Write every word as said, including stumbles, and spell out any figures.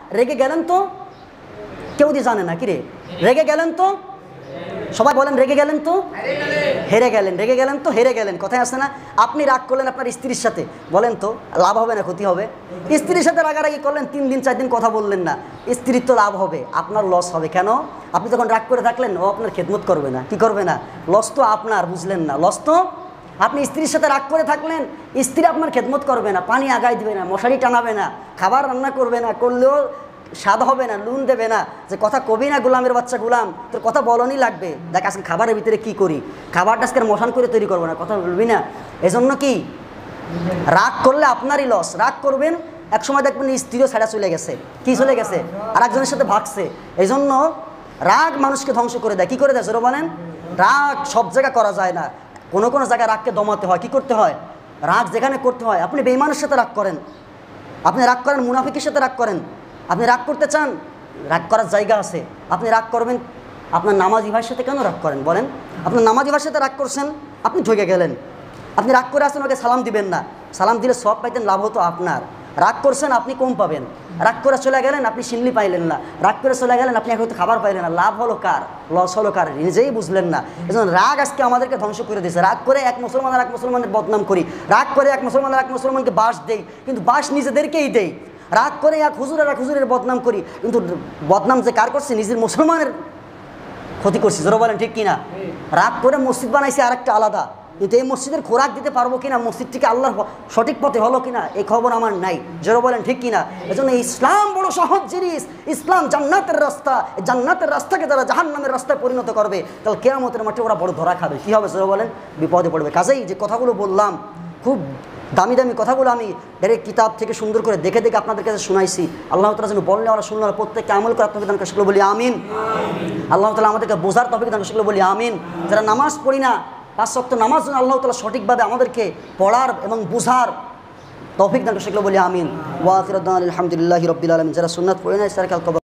রেগে গেলেন তো? কেউ দিয়ে জানে না, কিরে রেগে গেলেন তো? সবাই বলেন রেগে গেলেন তো? হেরে গেলেন। রেগে গেলেন তো হেরে গেলেন, কথায় আসে না? আপনি রাগ করলেন আপনার স্ত্রীর সাথে, বলেন তো লাভ হবে না ক্ষতি হবে? স্ত্রীর সাথে রাগারাগি করলেন, তিন দিন চার দিন কথা বললেন না, স্ত্রীর তো লাভ হবে, আপনার লস হবে। কেন? আপনি যখন রাগ করে থাকলেন ও আপনার খেদমত করবে না, কি করবে না? লস তো আপনার, বুঝলেন না? লস তো আপনি স্ত্রীর সাথে রাগ করে থাকলেন, স্ত্রী আপনার খেদমত করবে না, পানি আগায় দিবে না, মশারি টানাবে না, খাবার রান্না করবে না, করলেও স্বাদ হবে না, নুন দেবে না, যে কথা কবি না গোলামের বাচ্চা গোলাম, তোর কথা বলনই লাগবে, দেখ আজকে খাবারের ভিতরে কি করি, খাবারটা আজকে মশান করে তৈরি করবো না, কথা বলবি না। এজন্য কি রাগ করলে আপনারই লস। রাগ করবেন, এক সময় দেখবেন স্ত্রীও ছেড়া চলে গেছে, কি চলে গেছে, আর একজনের সাথে ভাগছে। এই জন্য রাগ মানুষকে ধ্বংস করে দেয়। কি করে দেয় জোরে বলেন? রাগ সব জায়গায় করা যায় না, কোনো কোনো জায়গায় রাগকে দমাতে হয়। কি করতে হয়? রাগ যেখানে করতে হয়, আপনি বেঈমানের সাথে রাগ করেন, আপনি রাগ করেন মুনাফিকের সাথে রাগ করেন, আপনি রাগ করতে চান, রাগ করার জায়গা আছে। আপনি রাগ করবেন আপনার নামাজি ভাইয়ের সাথে, কেন রাগ করেন বলেন? আপনার নামাজি ভাইয়ের সাথে রাগ করছেন, আপনি ঠকে গেলেন। আপনি রাগ করে আসেন, ওকে সালাম দিবেন না, সালাম দিলে সব পাইতেন, লাভ হতো আপনার। রাগ করছেন আপনি কম পাবেন, রাগ করে চলে গেলেন আপনি শিল্লি পাইলেন না, রাগ করে চলে গেলেন আপনি হয়তো খাবার পাইলেন না, লাভ হলো কার? লস হলো কার? নিজেই বুঝলেন না। এই জন্য রাগ আজকে আমাদেরকে ধ্বংস করে দিয়েছে। রাগ করে এক মুসলমানের এক মুসলমানের বদনাম করি, রাগ করে এক মুসলমানের এক মুসলমানকে বাস দেই, কিন্তু বাস নিজেদেরকেই দেই। রাগ করে এক হুজুরের এক হুজুরের বদনাম করি, কিন্তু বদনাম যে কার করছে? নিজের মুসলমানের ক্ষতি করছি। জোরে বলেন ঠিক কিনা? রাগ করে মসজিদ বানাইছে আর একটা আলাদা, কিন্তু এই মসজিদের খোরাক দিতে পারবো কিনা, মসজিদটিকে আল্লাহর সঠিক পথে হলো কিনা, এই খবর আমার নাই। জোরে বলেন ঠিক কিনা? এজন্য ইসলাম বড় সহজ জিনিস, ইসলাম জান্নাতের রাস্তা। এই জান্নাতের রাস্তাকে যারা জাহান্নামের রাস্তায় পরিণত করবে, তাহলে কিয়ামতের মাঠে ওরা বড় ধরা খাবে। কী হবে জোরে বলেন? বিপদে পড়বে। কাজেই যে কথাগুলো বললাম, খুব দামি দামি কথাগুলো আমি ডাইরেক্ট কিতাব থেকে সুন্দর করে দেখে দেখে আপনাদের কাছে শুনাইছি। আল্লাহ তাআলা যেন বললে আমরা শুনলাম, প্রত্যেককে আমল করার তৌফিক দান করে, সেগুলো বলি আমিন। আল্লাহ তাআলা আমাদেরকে বোঝার তৌফিক দান করে, সেগুলো বলি আমিন। যারা নামাজ পড়ি না, পাঁচ ওয়াক্ত নামাজ যেন আল্লাহ তাআলা সঠিকভাবে আমাদেরকে পড়ার এবং বোঝার তৌফিক দান করে, সেগুলো বলি আমিন। ওয়া আখিরু দাওয়ানা আলহামদুলিল্লাহি রাব্বিল আলামিন। যারা সুন্নাত পড়ে না, তারা কাল